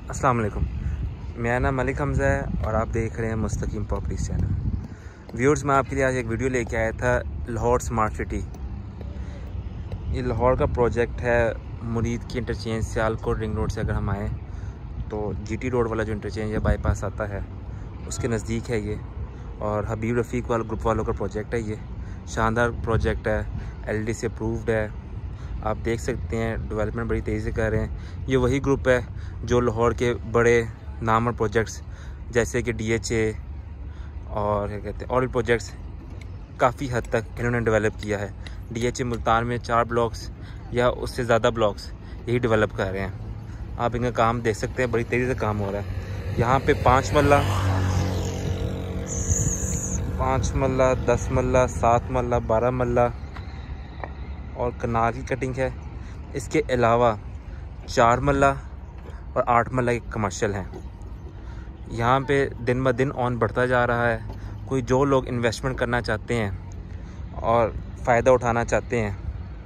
अस्सलाम वालेकुम। मेरा नाम मलिक हमज़ा है और आप देख रहे हैं मुस्तकीम प्रॉपर्टीज़ चैनल। व्यूअर्स, मैं आपके लिए आज एक वीडियो लेके आया था लाहौर स्मार्ट सिटी। ये लाहौर का प्रोजेक्ट है। मुरीद की इंटरचेंज सियालकोट रिंग रोड से अगर हम आएँ तो जीटी रोड वाला जो इंटरचेंज या बाईपास आता है उसके नज़दीक है ये। और हबीब रफ़ीक वाला ग्रुप वालों का प्रोजेक्ट है। ये शानदार प्रोजेक्ट है, LD से अप्रूव्ड है। आप देख सकते हैं डेवलपमेंट बड़ी तेज़ी से कर रहे हैं। ये वही ग्रुप है जो लाहौर के बड़े नामवर प्रोजेक्ट्स जैसे कि DHA और क्या कहते हैं और प्रोजेक्ट्स काफ़ी हद तक इन्होंने डेवलप किया है। DHA मुल्तान में 4 ब्लॉक्स या उससे ज़्यादा ब्लॉक्स यही डेवलप कर रहे हैं। आप इनका काम देख सकते हैं, बड़ी तेज़ी से काम हो रहा है। यहाँ पे 5 मरला, 10 मरला, 7 मरला, 12 मरला और कनाल की कटिंग है। इसके अलावा 4 मरला और 8 मरला के कमर्शियल हैं। यहाँ पे दिन ब दिन ऑन बढ़ता जा रहा है। कोई जो लोग इन्वेस्टमेंट करना चाहते हैं और फ़ायदा उठाना चाहते हैं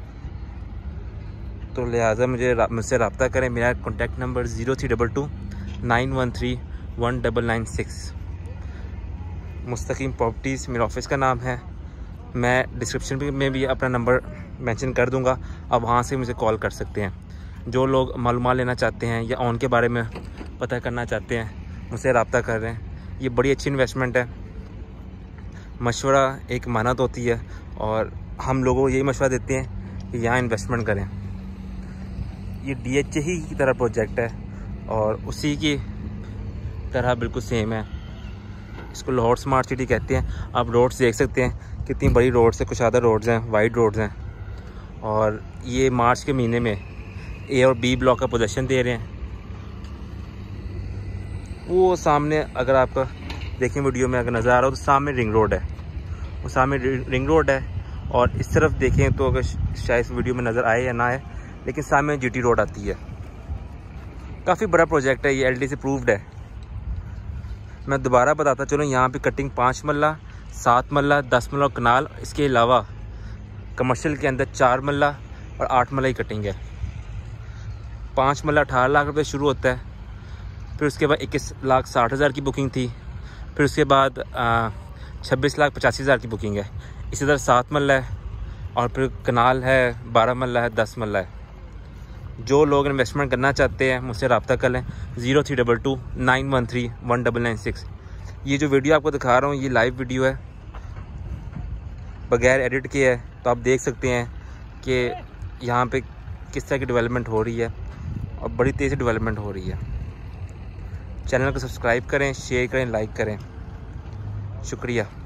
तो लिहाजा मुझसे रब्ता करें। मेरा कॉन्टैक्ट नंबर 0322 913 1996। मुस्तकीम प्रॉपर्टीज़ मेरा ऑफिस का नाम है। मैं डिस्क्रिप्शन में भी अपना नंबर मेंशन कर दूंगा, आप वहाँ से मुझे कॉल कर सकते हैं। जो लोग मालूमात लेना चाहते हैं या ऑन के बारे में पता करना चाहते हैं मुझसे रब्ता कर रहे हैं। ये बड़ी अच्छी इन्वेस्टमेंट है। मशवरा एक मानत होती है और हम लोगों को यही मशवरा देते हैं कि यहाँ इन्वेस्टमेंट करें। ये DHA ही की तरह प्रोजेक्ट है और उसी की तरह बिल्कुल सेम है। इसको लाहौर स्मार्ट सिटी कहते हैं। आप रोड्स देख सकते हैं, कितनी बड़ी रोड्स है, कुशादा रोड्स हैं, वाइड रोड्स हैं। और ये मार्च के महीने में A और B ब्लॉक का पोजीशन दे रहे हैं। वो सामने अगर आपका देखें वीडियो में अगर नज़र आ रहा हो तो सामने रिंग रोड है, वो सामने रिंग रोड है। और इस तरफ देखें तो अगर शायद वीडियो में नज़र आए या ना आए, लेकिन सामने GT रोड आती है। काफ़ी बड़ा प्रोजेक्ट है, ये LD से अप्रूव्ड है। मैं दोबारा बताता चलूँ, यहाँ पे कटिंग 5 मरला, 7 मरला, 10 मरला और कनाल। इसके अलावा कमर्शियल के अंदर 4 मरला और 8 मरला की कटिंग है। 5 मरला 18 लाख रुपए शुरू होता है। फिर उसके बाद 21,60,000 की बुकिंग थी। फिर उसके बाद 26,85,000 की बुकिंग है। इसी तरह 7 मरला है और फिर कनाल है, 12 मरला है, 10 मरला है। जो लोग इन्वेस्टमेंट करना चाहते हैं मुझसे रब्ता कर लें। 0322 913 1996। ये जो वीडियो आपको दिखा रहा हूँ ये लाइव वीडियो है, बगैर एडिट के है। तो आप देख सकते हैं कि यहाँ पे किस तरह की डेवलपमेंट हो रही है और बड़ी तेज़ी से डेवलपमेंट हो रही है। चैनल को सब्सक्राइब करें, शेयर करें, लाइक करें। शुक्रिया।